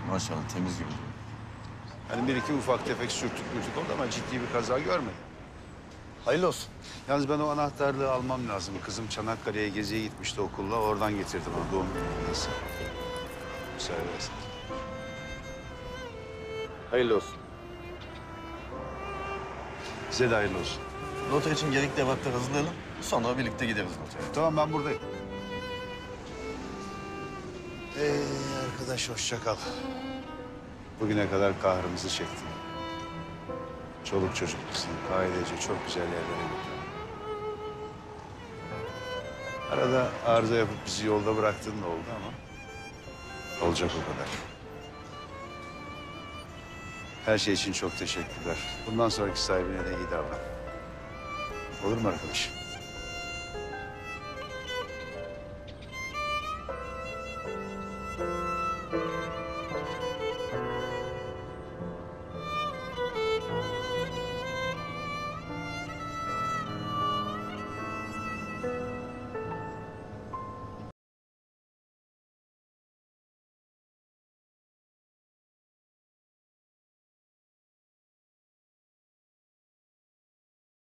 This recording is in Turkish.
Maşallah temiz gibi. Hani bir iki ufak tefek sürtük mürtük oldu ama ciddi bir kaza görmedim. Hayırlı olsun. Yalnız ben o anahtarlığı almam lazım. Kızım Çanakkale'ye geziye gitmişti okulla. Oradan getirdim onu doğum günü hediyesi. Müsaade edersen. Hayırlı olsun. Size de hayırlı olsun. Nota için gerekli evrakları hazırlayalım. Sonra birlikte gideriz notaya. Tamam ben buradayım. Arkadaş hoşça kal. Bugüne kadar kahrımızı çektin. Çoluk çocuklusun, ailece çok güzel yerlere götürdün. Arada arıza yapıp bizi yolda bıraktığın da oldu ama olacak o kadar. Her şey için çok teşekkürler. Bundan sonraki sahibine de iyi davran. Olur mu arkadaş?